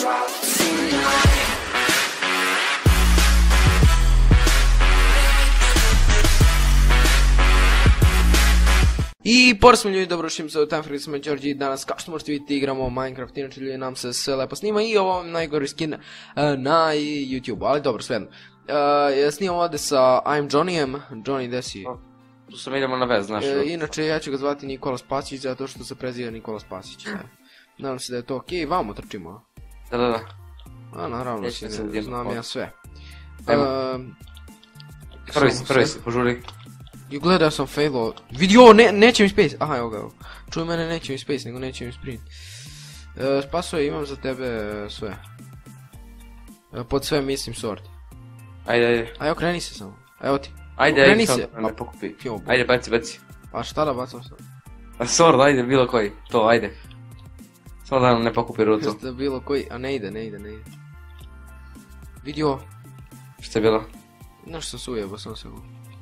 drop tonight. I pored smo ljudi, dobrošli se u Time Freeze, sam Đorđe i danas kao što možete vidjeti igramo Minecraft, inače ljudi nam se sve lepo snima i ovo je najgori skin na YouTube, ali dobro svejedno. Snimam ovdje sa I'm Johnnyem, Johnny gdje si? Tu sam idemo na vez, znaš. Inače ja ću ga zvati Nikola Spasić zato što se preziva Nikola Spasić. Nadam se da je to okej, vamo trčimo. Da. A naravno, znam ja sve. Prvi si, požuri. I gledao sam failo. Vidi ovo, neće mi space. Aha, evo ga. Čuj mene, neće mi space, nego neće mi sprint. Spaso, imam za tebe sve. Pod sve mislim sword. Ajde. Aj, okreni se samo. Evo ti. Ajde, ne pokupi. Ajde, baci. A šta da bacam sad? Sword, ajde, bilo koji. To, ajde. Samo da nam ne pokupi rutu. Jeste bilo koji, a ne ide. Vidi ovo. Što je bilo? Nešto sam se ujebao, sam se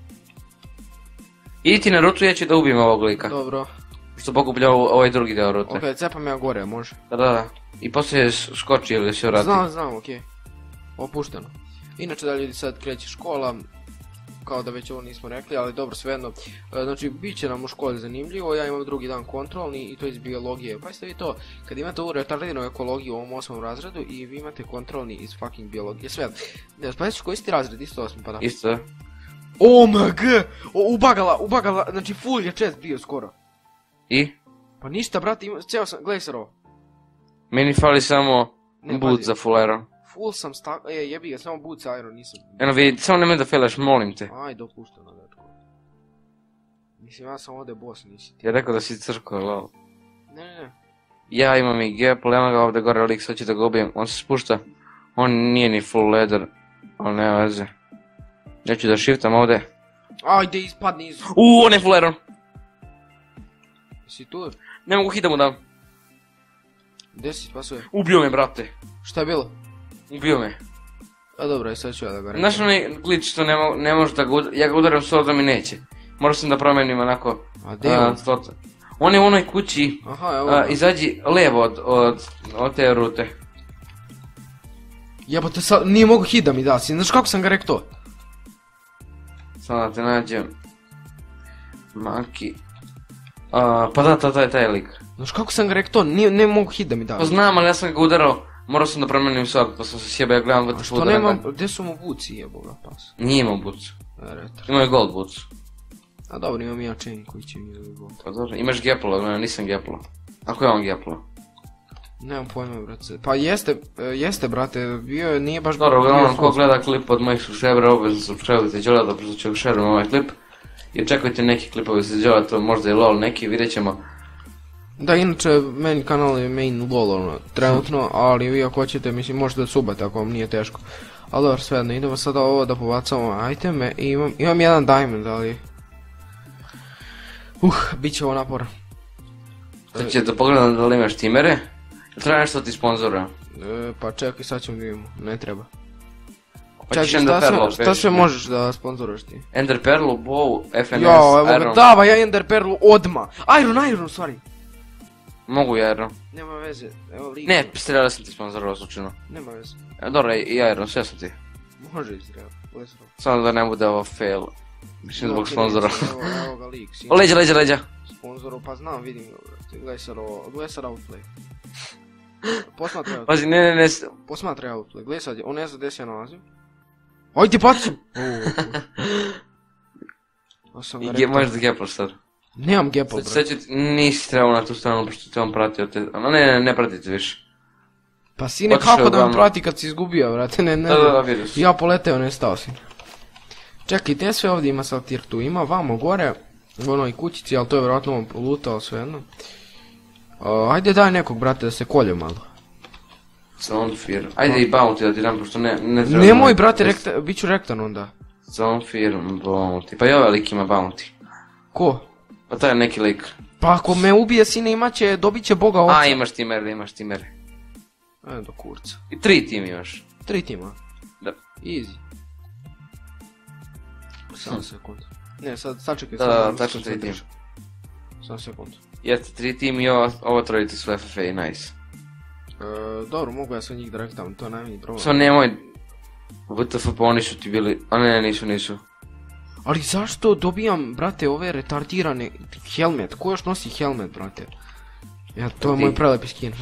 Idi ti na rutu, ja ću da ubijem ovog lika. Dobro. Što pokuplja ovaj drugi deo rute. Okej, cepam ja gore, može. Da. I poslije skoči ili se vrati. Znam, okej. Opušteno. Inače da ljudi sad kreće škola, kao da već ovo nismo rekli, ali dobro svejedno. Znači, bit će nam u školi zanimljivo, ja imam drugi dan kontrolni i to iz biologije. Pa jeste vi to, kad imate ovu retardiranu ekologiju u ovom 8. razredu i vi imate kontrolni iz fucking biologije, svejedno. Pa jeste koji si ti razred, isto 8, pa da. Isto. OMG! Ubagala, znači full je chest bio skoro. I? Pa ništa brate, cijelo sam, gledaj sad ovo. Meni fali samo boot za full iron. Full sam jebi ga, samo boot za iron, nisam. Eno vidi, samo nemoj da failaš, molim te. Aj, dopušteno, dečko. Mislim, ja sam ovdje boss, nisi ti. Ja rekao da si crko, lol. Ne. Ja imam i gapple, ima ga ovdje gore lik, sad ću da ga ubijem, on se spušta. On nije ni full leather, ali nema veze. Ja ću da shiftam ovdje. Ajde, ispadni iz... On je full iron. Si tu? Ne mogu hit da mu dam. Gdje si spasuje? Ubio me, brate. Šta je bilo? Ubio me. A dobro, sad ću ja da ga rekam. Znaš onaj glitch što ne može da ga ja ga udaram s da mi neće. Morao sam da promenim onako... A gdje je on? On je u onoj kući. Aha, evo. Izađi levo od te rute. Jebote, sad nije mogu hit da mi da, znaš kako sam ga rekao to? Samo da te nađem. Maki. Pa da, taj lik. Znaš kako sam ga rekao to, ne mogu hit da mi da. Pa znam, ali ja sam ga udarao. Morao sam da promenim svak, pa sam se sjebao, ja gledam a što nemam, gdje su mu buci jeboga pas? Nije imao bucu. Imao je gold bucu. A dobro, imam ja chain koji će mi da gold. Pa dobro, imaš gapple, nisam gapple. Ako je on gapple? Nemam pojma, brate. Pa jeste, brate, bio nije baš... Dobro, uglavnom, ko gleda klip od mojih subscribera, obvezno subscribe-ite Đolata, pošto ću šerujem ovaj klip. I očekujte neki klipovi sa Đolata, možda i LOL neki, vidjet ćemo. Da, inače, meni kanal je main LOL, ono, trenutno, ali vi ako hoćete, mislim, možete subati ako vam nije teško. Ali dobro, svejedno, idemo sada ovo da pobacamo iteme i imam jedan diamond, ali... bit će ovo napora. Sad će da pogledam da li imaš timere. Treba nešto ti sponzora? Pa čekaj, sad ćemo vidimo, ne treba. Pa ćeš šta sve možeš da sponzoraš ti? Ender Perlu, Bow, FNS, Iron. Dava ja Ender Perlu odmah. Iron, stvari. Mogu i Iron. Nema veze, evo lik. Ne, streljala sam ti sponzorao slučajno. Nema veze. Dobro, i Iron, sve sam ti. Može izgledati, lesro. Samo da ne bude ovo fail. Mislim zbog sponzora. Evo ga lik. Leđa. Sponzoru, pa znam, vidim ga, brate. Gledaj sad outplay. Posmatraj outplay. Pazi, ne. Posmatraj outplay, gledaj sad, on ne zna gdje se ja nalazim. Oj ti pacim! I možeš da gaplaš sad. Nemam gapple, brate. Sad ću ti, nisi trebao na tu stranu, pošto te on pratio te... Ne pratite više. Pa sine, kako da me prati kad si izgubio, brate, ne. Da, vidio si. Ja poleteo, nestao si. Čekaj, te sve ovdje ima sad tir tu, ima vamo gore, u onoj kućici, ali to je vjerojatno on polutao svejedno. Ajde daj nekog, brate, da se kolje malo. Zonefear. Ajde i bounty da ti dam, pošto ne treba... Nemoj, brate, bit ću rektan onda. Zonefear, bounty. Pa i ovaj lik ima bounty. Ko? Pa taj je neki lik. Pa ako me ubije sine dobit će boga ovca. A, imaš timere. Do kurca. I 3 tim imaš. 3 tima? Da. Easy. Samo sekund. Ne, sad čekaj. Da, tačno 3 tim. Samo sekund. Jeste 3 tim i ovo trojice su FFA, nice. Dobro, mogu ja sve njih da rektam, to je najmanji problem. Samo nemoj, WTF pa oni su ti bili, a ne, nisu. Ali zašto dobijam, brate, ove retardirane helmet? Ko još nosi helmet, brate? Ja, to je moj prelepi skin.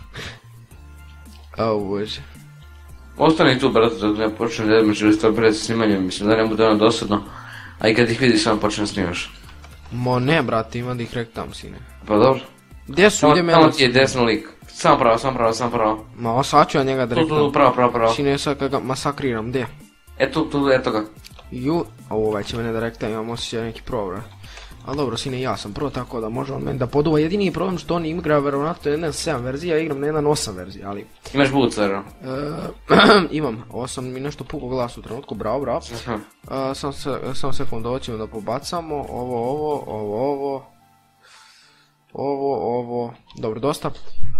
Au, bože. Ostani tu, brate, dok ne počnem da jedmaš ili stvar pred snimanjem, mislim da ne bude ono dosadno. A i kad ih vidiš samo počnem snimaš. Ma ne, brate, ima da ih rektam, sine. Pa dobro. Gdje su, ide Tamo ti je desno lik. Samo pravo. Ma, sad ću ja njega da rektam. Tu, pravo. Sine, sad kad ga masakriram, gdje? Eto ga. Ovaj će mene da rektam, imam osjećaj neki pro, brate. Ali dobro, sine, ja sam pro, tako da može on meni da poduva. Jedini problem što on igra verovatno 1.7 verzija, ja igram na 1.8 verzija, ali... Imaš boot, zero? Imam, ovo sam mi nešto pukao glas u trenutku, bravo. Samo sekund, ovo ćemo da pobacamo, ovo, dobro, dosta.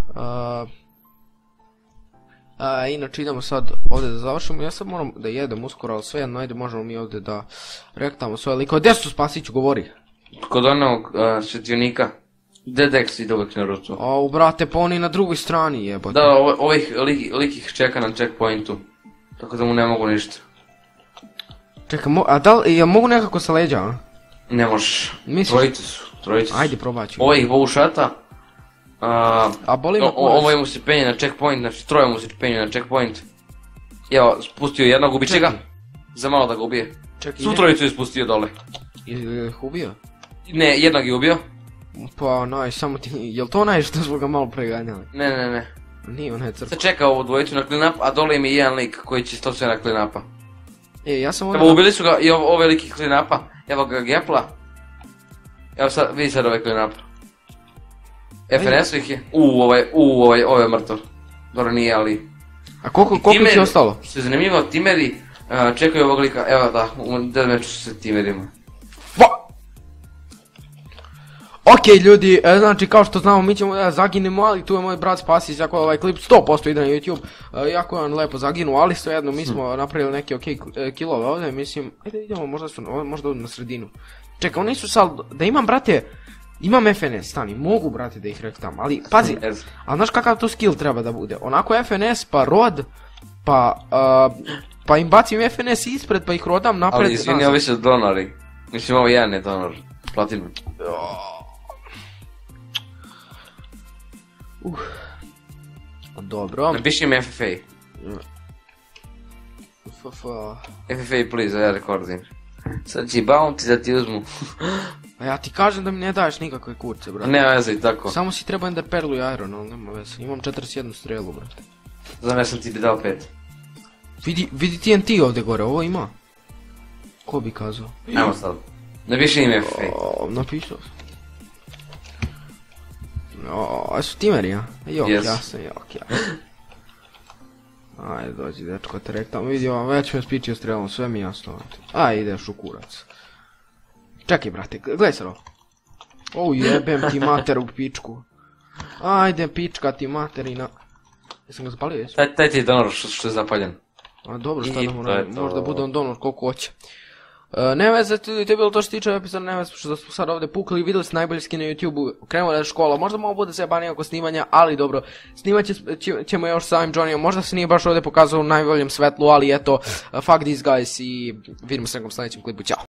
Inače idemo sad ovdje da završimo, ja sad moram da jedem uskoro, ali svejedno, ajde možemo mi ovdje da rektamo svoje likove. Gdje su Spasiću, govori? Kod onog svetionika. Dedex ide uvijek na rutu. Au, brate, pa oni na drugoj strani jebote. Da, ovih likih čeka na checkpointu. Tako da mu ne mogu ništa. Čekaj, a da li, mogu nekako sa leđa, a? Ne možeš. Trojice su. Ajde, probat ću. Ovo ih bovu šata. A boli me kurac. Ovo mu se penje na checkpoint, znači troje mu se penje na checkpoint. Evo, spustio jednog, ubit će ga. Za malo da ga ubije. Svu trojicu je spustio dole. Je ih ubio? Ne, jednog je ubio. Pa, samo ti, jel to onaj što smo ga malo preganjali? Ne. Nije onaj crkva. Sad čeka ovu dvojicu na clean up, a dole im je jedan lik koji će to sve na clean upa. Ja sam ovdje... Evo, ubili su ga i ove liki clean upa. Evo ga Gepla. Evo sad, vidi sad ovaj clean up. FNS-u ih je. Ovo je mrtav. Dobro nije, ali... A koliko ih je ostalo? Što je zanimljivo, timeri čekaju ovog lika. Evo da, u deathmatchu su se timerima. Okej ljudi, znači kao što znamo mi ćemo da zaginemo, ali tu je moj brat Spasić, ako ovaj klip 100% ide na YouTube, jako je on lepo zaginu, ali svejedno mi smo napravili neke okej killove ovdje, mislim, ajde idemo možda na sredinu. Čekaj, oni su sad, da imam brate, imam FNS, stani, mogu brate da ih rektam, ali pazi, a znaš kakav to skill treba da bude, onako FNS pa rod, pa im bacim FNS ispred pa ih rodam napred. Ali izvini, ovi su donori, mislim ovo jedan je donor, platinum. Dobro. Napiši mi FFA. FFA please, ja rekordim. Sad će bounty da ti uzmu. A ja ti kažem da mi ne daješ nikakve kurce, brate. Nema veze i tako. Samo si treba ender perlu i iron, ali nema veze. Imam 41 strelu, brate. Znam ja sam ti dao 5. Vidi TNT ovdje gore, ovo ima. Ko bi kazao? Ajmo sad. Napiši im FFA. Napisao sam. A su timeri, ja? Jasno. Ajde, dođi dečko, te rektam, vidio, već me spičio strelom, sve mi jasno. Ajde, ideš u kurac. Čekaj, brate, gledaj se ovo. Jebem ti mater u pičku. Ajde, pička ti materina. Jesam ga zapalio, jesu? Taj ti je donor što je zapaljen. A dobro, šta da moram, možda bude on donor koliko hoće. Ne veze, to je bilo to što tiče epizoda, ne veze što smo sad ovdje pukli, vidjeli ste najbolji skin na YouTube-u, krenemo da je škola, možda malo bude zajebanije oko snimanja, ali dobro, snimat ćemo još sa ovim Johnnyom, možda se nije baš ovdje pokazao u najboljem svetlu, ali eto, fuck these guys i vidimo se nekom sljedećem klipu, ćao.